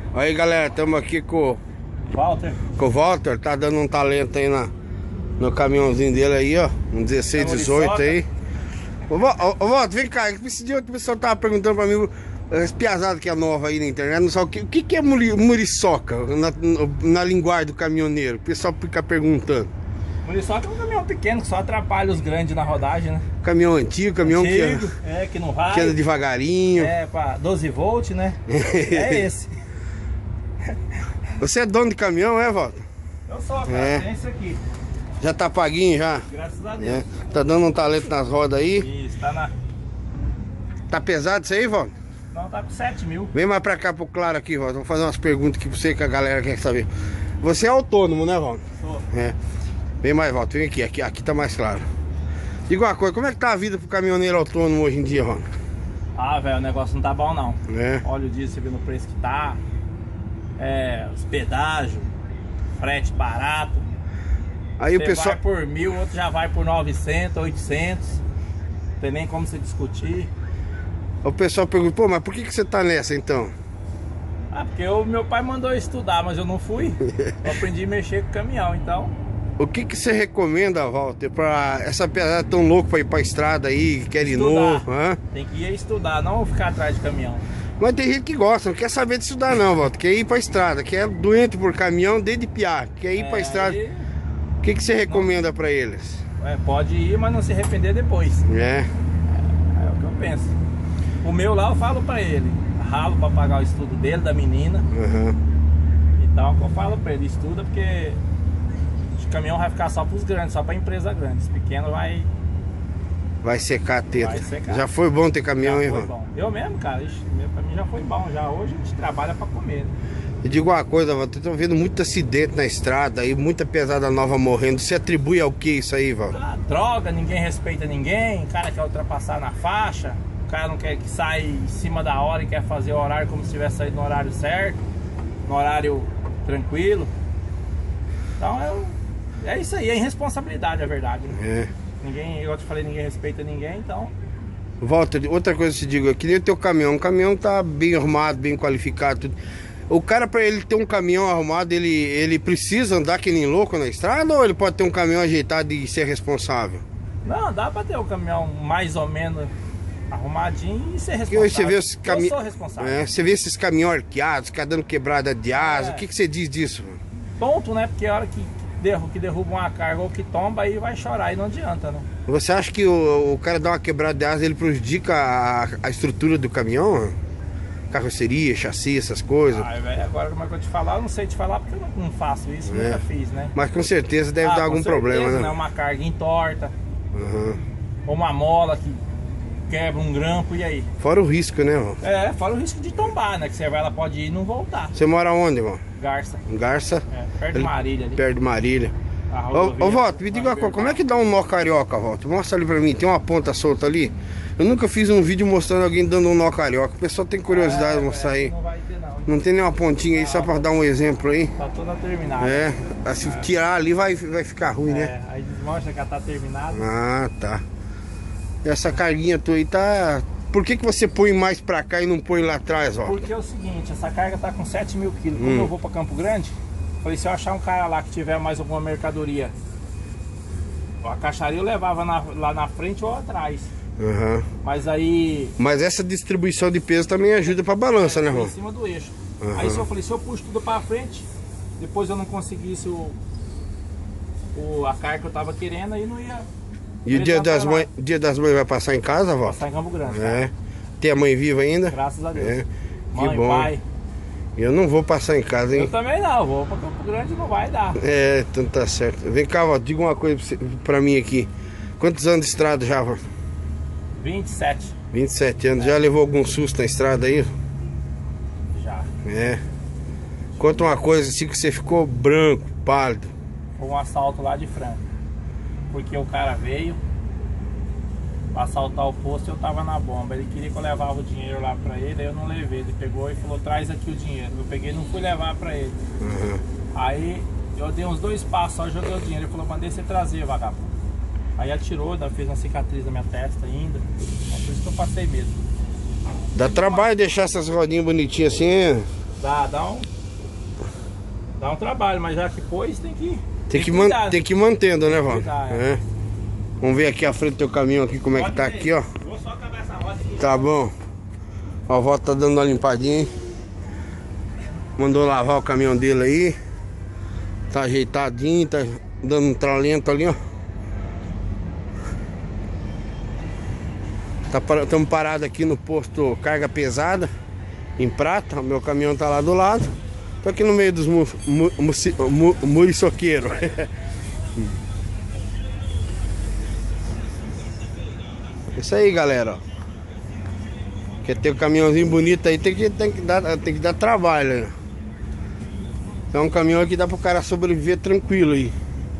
Aí galera, estamos aqui com o Walter, tá dando um talento aí no caminhãozinho dele aí, ó. Um 16, 18 aí. Ô Walter, vem cá, esse dia o pessoal tava perguntando pra mim, as piazadas que é nova aí na internet, não sabe o que é muriçoca na linguagem do caminhoneiro. O pessoal fica perguntando. Muriçoca é um caminhão pequeno que só atrapalha os grandes na rodagem, né? Caminhão antigo, caminhão que não vai. Que anda devagarinho. É, pra 12 volts, né? É esse. Você é dono de caminhão, é, Walter? Eu sou, cara. Tem esse aqui. Já tá paguinho já? Graças a Deus. Tá dando um talento nas rodas aí? Isso, tá na... Tá pesado isso aí, Walter? Não, tá com 7 mil. Vem mais pra cá pro claro aqui, Walter. Vou fazer umas perguntas aqui pra você que a galera quer saber. Você é autônomo, né, Walter? Sou. É. Vem mais, Walter. Vem aqui tá mais claro. Diga uma coisa, como é que tá a vida pro caminhoneiro autônomo hoje em dia, Walter? Ah, velho, o negócio não tá bom não. É. Olha o dia, você vê no preço que tá. Os pedágios, frete barato. Aí o você pessoal... vai por 1.000, outro já vai por 900, 800. Não tem nem como você discutir. O pessoal pergunta, pô, mas por que você tá nessa então? Ah, porque meu pai mandou eu estudar, mas eu não fui. Eu aprendi a mexer com caminhão, então. O que você recomenda, Walter, pra essa pesada tão louca pra ir pra estrada aí, que quer ir novo? Hã? Tem que ir estudar, não ficar atrás de caminhão. Mas tem gente que gosta, não quer saber de estudar não, Walter. Quer ir pra estrada, quer doente por caminhão desde piar, quer ir pra estrada. O que você recomenda pra eles? Pode ir, mas não se arrepender depois. É o que eu penso. O meu lá eu falo pra ele, ralo pra pagar o estudo dele, da menina. Então é o que eu falo pra ele, estuda porque o caminhão vai ficar só pros grandes, só pra empresa grande. Os pequenos vai secar a teta. Vai secar. Já foi bom ter caminhão, hein, bom. Eu mesmo, cara, pra mim já foi bom. Já hoje a gente trabalha pra comer, né? Eu digo uma coisa, Walter, eu tô vendo muito acidente na estrada aí, muita pesada nova morrendo. Você atribui ao que isso aí, Walter? Droga, ninguém respeita ninguém, o cara quer ultrapassar na faixa, o cara não quer que saia em cima da hora e quer fazer o horário como se tivesse saído no horário certo, no horário tranquilo. Então é isso aí, é irresponsabilidade, é verdade, né? Ninguém, eu te falei, ninguém respeita ninguém, então... Walter, outra coisa que eu te digo, eu queria ter o caminhão tá bem arrumado, bem qualificado, tudo. O cara, pra ele ter um caminhão arrumado, ele precisa andar que nem louco na estrada ou ele pode ter um caminhão ajeitado e ser responsável? Não, dá pra ter um caminhão mais ou menos arrumadinho e ser responsável. Você vê os eu sou responsável. Você vê esses caminhões arqueados, ficar dando quebrada de asa, o que você diz disso? Tonto, né? Porque a hora que derruba uma carga ou que tomba, aí vai chorar e não adianta, né? Você acha que o cara dá uma quebrada de asa, ele prejudica a estrutura do caminhão? Carroceria, chassi, essas coisas? Velho, agora como é que eu te falar? Eu não sei te falar porque eu não faço isso, nunca fiz, né? Mas com certeza deve dar algum problema, né? Uma carga entorta, ou uma mola que quebra um grampo, e aí? Fora o risco, né, irmão? Fora o risco de tombar, né? Que ela pode ir e não voltar. Você mora onde, irmão? Garça. Garça? Perto de Marília ali. Perto de Marília. Ô, Walter, me diga uma coisa, como é que dá um nó carioca, Walter? Mostra ali pra mim, tem uma ponta solta ali. Eu nunca fiz um vídeo mostrando alguém dando um nó carioca. O pessoal tem curiosidade de mostrar aí. Não vai ter, não. Não tem nenhuma pontinha aí, só pra dar um exemplo aí? Tá toda terminada. Se tirar ali vai ficar ruim, né? Aí desmostra que ela tá terminada. Ah, tá. Essa carguinha tua aí tá... Por que você põe mais pra cá e não põe lá atrás, ó? Porque é o seguinte, essa carga tá com 7 mil quilos. Como eu vou pra Campo Grande, falei, se eu achar um cara lá que tiver mais alguma mercadoria, a caixaria eu levava lá na frente ou atrás. Mas aí... Mas essa distribuição de peso também ajuda pra balança, né, irmão? Em cima do eixo. Aí se eu falei, se eu puxo tudo pra frente, depois eu não conseguisse a carga que eu tava querendo, aí não ia... E o dia das mães vai passar em casa, vó? Passar em Campo Grande. Tem a mãe viva ainda? Graças a Deus. Que bom. Pai. Eu não vou passar em casa, hein? Eu também não, vou pra Campo Grande, não vai dar. Então tá certo. Vem cá, vó, diga uma coisa pra mim aqui. Quantos anos de estrada já, vó? 27. 27 anos. Já levou algum susto na estrada aí? Já. Conta uma coisa assim que você ficou branco, pálido. Foi um assalto lá de Franca. Porque o cara veio pra assaltar o posto e eu tava na bomba. Ele queria que eu levava o dinheiro lá pra ele, aí eu não levei. Ele pegou e falou, traz aqui o dinheiro. Eu peguei e não fui levar pra ele. Aí eu dei uns 2 passos, só joguei o dinheiro. Ele falou, mandei você trazer, vagabundo. Aí atirou, fez uma cicatriz na minha testa ainda. Por isso que eu passei mesmo. Dá trabalho deixar essas rodinhas bonitinhas assim, Dá um trabalho, mas já que pôs, tem que Tem que ir mantendo, né, Walter? Cuidar, É. Vamos ver aqui a frente do teu caminhão aqui, como é que tá aqui, ó. Vou só acabar essa roda aqui. Tá bom. Ó, o Walter tá dando uma limpadinha, hein? Mandou lavar o caminhão dele aí. Tá ajeitadinho, tá dando um tralento ali, ó. Estamos parados aqui no posto carga pesada, em Prata. O meu caminhão tá lá do lado. Tô aqui no meio dos muriçoqueiros. Isso aí, galera, ó. Quer ter um caminhãozinho bonito aí, tem que dar trabalho, né? É um caminhão que dá pro cara sobreviver tranquilo aí.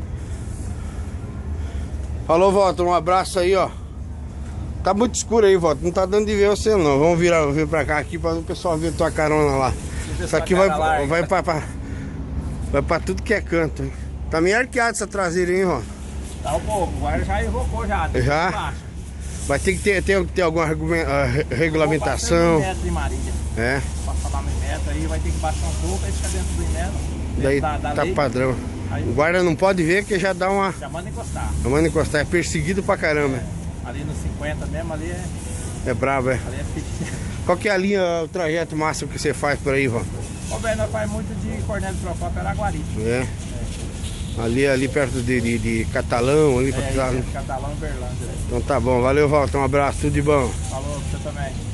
Falou, Walter, um abraço aí, ó. Tá muito escuro aí, Walter, não tá dando de ver você não. Vamos vir pra cá aqui pra o pessoal ver tua carona lá. Isso aqui vai pra tudo que é canto, hein? Tá meio arqueado essa traseira, hein, Walter? Tá um pouco, agora já invocou já. Já? Vai ter que ter alguma regulamentação. Metro de Marília. É. Passar lá no metro aí, vai ter que baixar um pouco, aí fica dentro do metro. Daí tá lei, padrão. Aí, o guarda não pode ver que já dá uma... Já manda encostar. Já manda encostar, é perseguido pra caramba. Ali no 50 mesmo, ali é... É brabo, é. Ali é fit. Qual que é a linha, o trajeto máximo que você faz por aí, Ivan? Ô, velho, nós faz muito de Cornélio Procópio, Araguari. É. Ali perto de Catalão, ali pra Catalão e Berlândia. Então tá bom, valeu, Walter, um abraço, tudo de bom. Falou, você também.